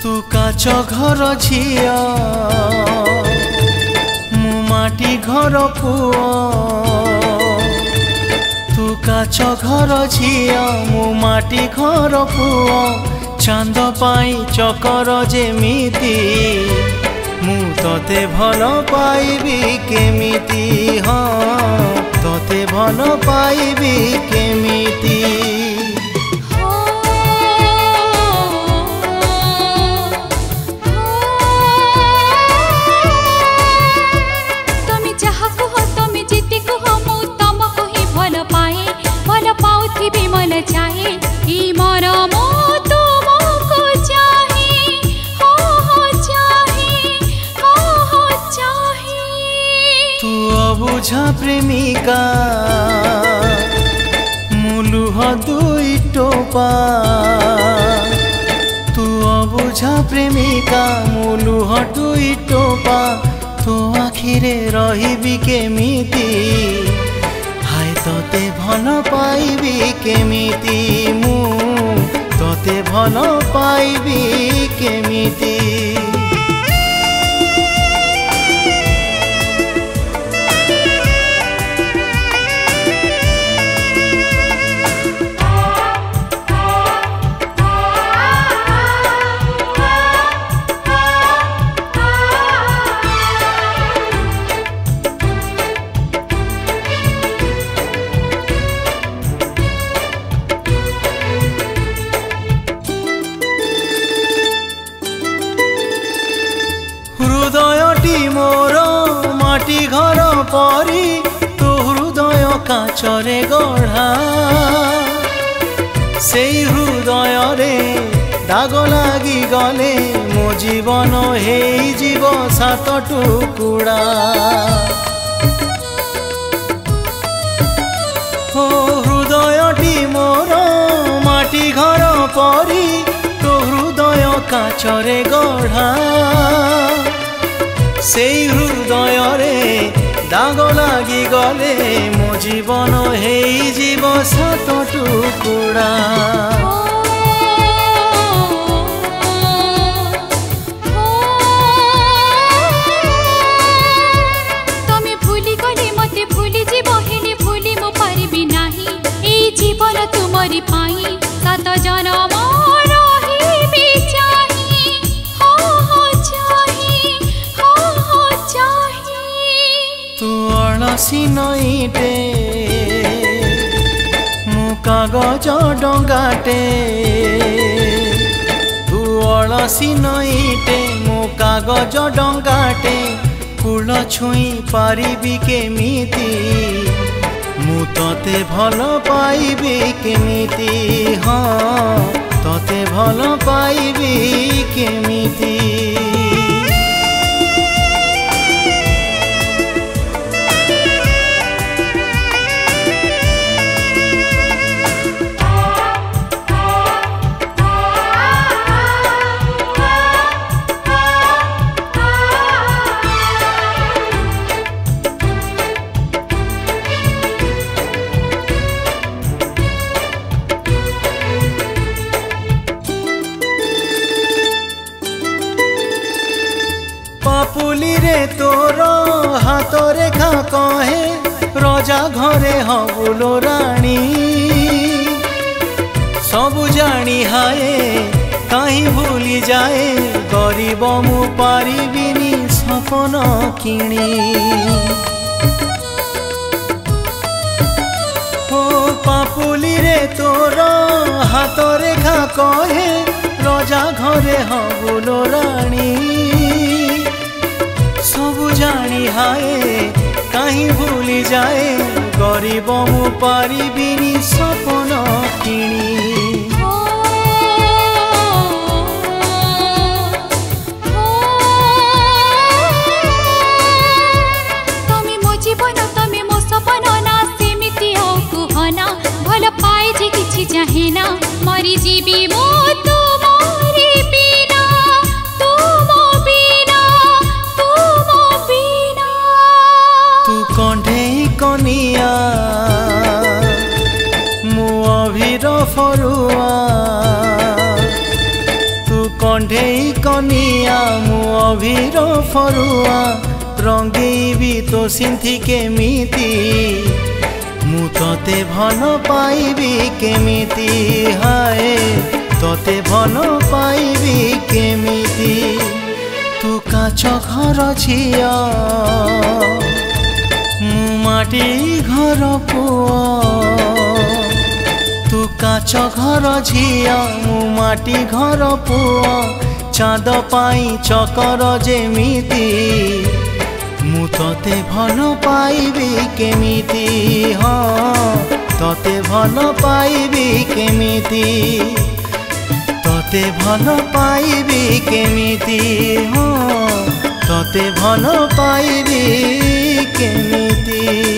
तू काच घर झिया मु माटी घर पुआ तू काच घर झिया मु माटी घर पुआ चांद पाई चकर जेमिति मु तते भल पाइबी केमिति हाँ तते भल पाइबी केमिति मन चाहे मोर मो तुमको चाहे हो चाहे हो चाहे तू अबुझा प्रेमिका मुलुह दुई टोपा तू अबुझा प्रेमिका मुलुह दुई टोपा तो आखिरे रहिबी केमिति तते भल पाइबी केमिति मु तते भल पाइबी केमिति हृदयटी मोर माटी घर परी तो हृदय काचरे गढ़ा से हृदय रे दाग लगी गले मो जीवन हे जीव सात टुकुड़ा हो हृदयटी मोर माटी घर परी तो हृदय काचरे गढ़ा से हृदय रे दाग लगी गले मो जीवन हे जीव सात टुकुड़ा तमे भूली गले मते भूली जीव हेले भूली मो पारिबी नाही ए जीवन तुमरी पाई सात जन्म रहिबी चाही हो चाही हो चाही तू अणसी नईटे मु कागज डंगाटे तू अणसी नईटे मु कागज डंगाटे कूल छुई पारिबी केमिति मु तते भल पाइबी केमिति हाँ तते भल पाइबी केमिति पापुली रे तोर हाथ रेखा कहे रजा घरे हबुलो राणी सबु जानी हाए कहीं भूली जाए गरीब मु पारिबिनी सपन किणी हो पापुली रे तोर हाथ रेखा कहे रजा घरे हबुलो राणी सबु जानी हाए कहीं भूली जाए गरीब मु पारिबिनी सपन किणी तमे मो जीवन तमे मो सपन ना सेमिति हो कुहना भल पाए जे किछि चाहेना मरी जीवी मो तुमरी बिना तू कंढे कनिया मु अभिर फर कंढेई कनिया मु अभिर फरुआ रंगेबी तो सिंथी केमिति मु तोते भल पाइबी केमिति हाय तोते भल पाइबी केमिति तू काच घर झिया मु माटी घर पुआ तू काच घर झिया मु माटी घर पुआ चाँद पाई चकर जेमिति मु तोते भल पाइबी केमिति हाँ तोते भल पाइबी केमिति तोते भल पाइबी केमिति हाँ तोते भल पाइबी केमिति।